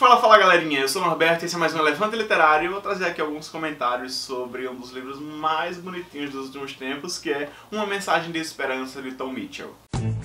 Fala galerinha, eu sou o Norberto e esse é mais um Elefante Literário e eu vou trazer aqui alguns comentários sobre um dos livros mais bonitinhos dos últimos tempos, que é Uma Mensagem de Esperança, de Tom Mitchell.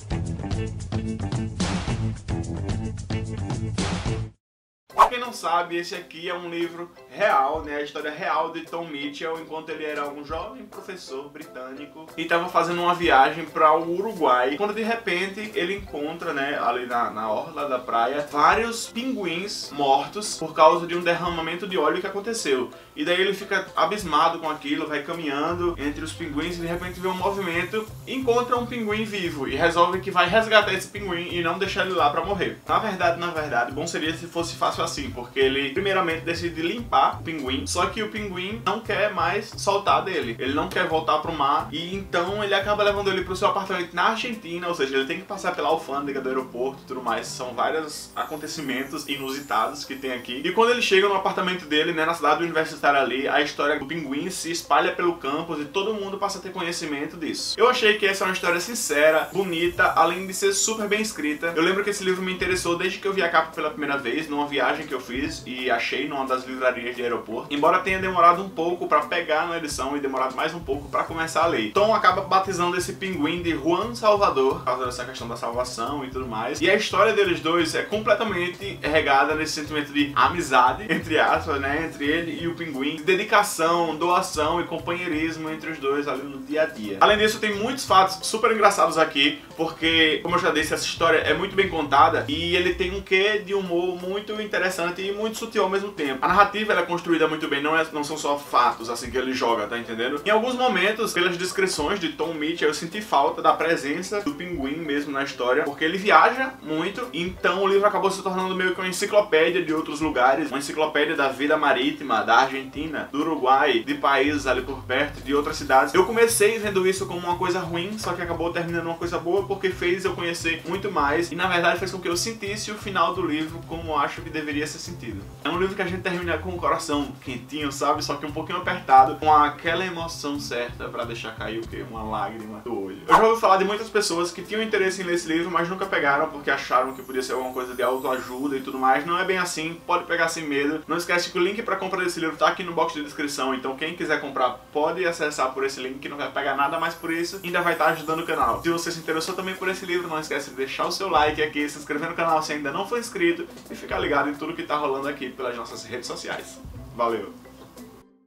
Pra quem não sabe, esse aqui é um livro real, né? A história real de Tom Mitchell enquanto ele era um jovem professor britânico e estava fazendo uma viagem para o Uruguai, quando de repente ele encontra, né, ali na orla da praia, vários pinguins mortos por causa de um derramamento de óleo que aconteceu. E daí ele fica abismado com aquilo, vai caminhando entre os pinguins e de repente vê um movimento, encontra um pinguim vivo e resolve que vai resgatar esse pinguim e não deixar ele lá para morrer. Na verdade, bom seria se fosse fácil assim, porque ele primeiramente decide limpar o pinguim, só que o pinguim não quer mais soltar dele, ele não quer voltar pro mar e então ele acaba levando ele pro seu apartamento na Argentina, ou seja, ele tem que passar pela alfândega do aeroporto e tudo mais. São vários acontecimentos inusitados que tem aqui. E quando ele chega no apartamento dele, né, na cidade universitária ali, a história do pinguim se espalha pelo campus e todo mundo passa a ter conhecimento disso. Eu achei que essa é uma história sincera, bonita, além de ser super bem escrita. Eu lembro que esse livro me interessou desde que eu vi a capa pela primeira vez, numa viagem que eu fiz e achei numa das livrarias de aeroporto, embora tenha demorado um pouco pra pegar na edição e demorado mais um pouco pra começar a ler. Tom acaba batizando esse pinguim de Juan Salvador, por causa dessa questão da salvação e tudo mais. E a história deles dois é completamente regada nesse sentimento de amizade, entre aspas, né, entre ele e o pinguim, de dedicação, doação e companheirismo entre os dois ali no dia a dia. Além disso, tem muitos fatos super engraçados aqui, porque, como eu já disse, essa história é muito bem contada e ele tem um quê de humor muito interessante e muito sutil ao mesmo tempo. A narrativa ela é construída muito bem, não são só fatos assim que ele joga, tá entendendo? Em alguns momentos, pelas descrições de Tom Mitchell, eu senti falta da presença do pinguim mesmo na história, porque ele viaja muito, então o livro acabou se tornando meio que uma enciclopédia de outros lugares, uma enciclopédia da vida marítima, da Argentina, do Uruguai, de países ali por perto, de outras cidades. Eu comecei vendo isso como uma coisa ruim, só que acabou terminando uma coisa boa, porque fez eu conhecer muito mais e na verdade fez com que eu sentisse o final do livro como eu acho que deveria ser sentido. É um livro que a gente termina com o coração quentinho, sabe? Só que um pouquinho apertado, com aquela emoção certa pra deixar cair o quê? Uma lágrima do olho. Eu já ouvi falar de muitas pessoas que tinham interesse em ler esse livro, mas nunca pegaram porque acharam que podia ser alguma coisa de autoajuda e tudo mais. Não é bem assim, pode pegar sem medo. Não esquece que o link pra compra desse livro tá aqui no box de descrição, então quem quiser comprar pode acessar por esse link, que não vai pagar nada mais por isso, ainda vai estar ajudando o canal. Se você se interessou também por esse livro, não esquece de deixar o seu like aqui, se inscrever no canal se ainda não for inscrito e ficar ligado em tudo que tá rolando aqui pelas nossas redes sociais. Valeu!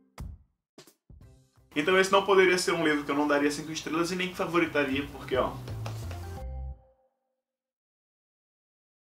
Então esse não poderia ser um livro que eu não daria 5 estrelas e nem favoritaria, porque ó,